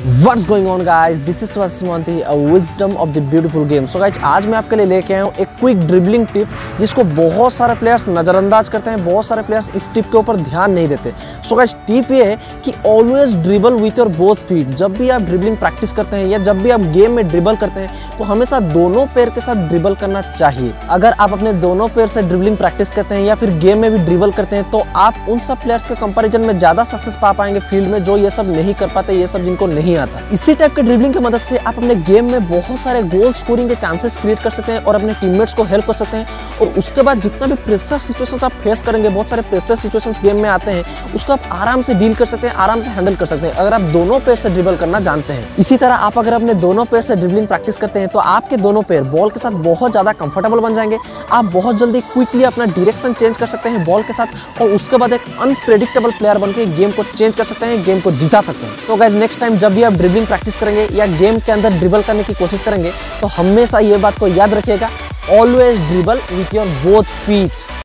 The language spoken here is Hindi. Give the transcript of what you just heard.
What's going on guys? This is Swasmanti, a wisdom of the beautiful game. So guys, आज मैं आपके लिए लेके आया हूँ एक क्विक ड्रिबलिंग टिप जिसको बहुत सारे प्लेयर्स नज़रअंदाज करते हैं, बहुत सारे प्लेयर्स इस टिप के ऊपर ध्यान नहीं देते। सो गाइस, टिप ये है कि always dribble with your both feet. जब भी आप ड्रिबलिंग प्रैक्टिस करते हैं या जब भी आप गेम में ड्रिबल करते हैं तो हमेशा दोनों पैर के साथ ड्रिबल करना चाहिए। अगर आप अपने दोनों पैर से ड्रिबलिंग प्रैक्टिस करते हैं या फिर गेम में भी ड्रिबल करते हैं तो आप उन सब प्लेयर्स के कंपैरिजन में ज़्यादा सक्सेस पा पाएंगे फील्ड में, जो ये सब नहीं कर पाते, ये सब जिनको नहीं आता। इसी टाइप के ड्रिबलिंग की मदद से आप अपने गेम में बहुत सारे गोल स्कोरिंग के चांसेस क्रिएट कर सकते हैं और अपने टीममेट्स को हेल्प कर सकते हैं। और उसके बाद जितना भी प्रेशर सिचुएशंस आप फेस करेंगे, बहुत सारे प्रेशर सिचुएशंस गेम में आते हैं, उसको आप आराम से डील कर सकते हैं, आराम से हैंडल कर सकते हैं अगर आप दोनों पैर से ड्रिबल करना जानते हैं। इसी तरह आप अगर अपने दोनों पैर से ड्रिबलिंग प्रैक्टिस करते हैं तो आपके दोनों पैर बॉल के साथ बहुत ज़्यादा कंफर्टेबल बन जाएंगे। आप बहुत जल्दी क्विकली अपना डायरेक्शन चेंज कर सकते हैं बॉल के साथ और उसके बाद एक अनप्रेडिक्टेबल प्लेयर बनके गेम को चेंज कर सकते हैं, गेम को जिता सकते हैं। तो गाइस, नेक्स्ट टाइम जब भी आप ड्रिबलिंग प्रैक्टिस करेंगे या गेम के अंदर ड्रिबल करने की कोशिश करेंगे तो हमेशा ये बात को याद रखिएगा, always dribble with your both feet.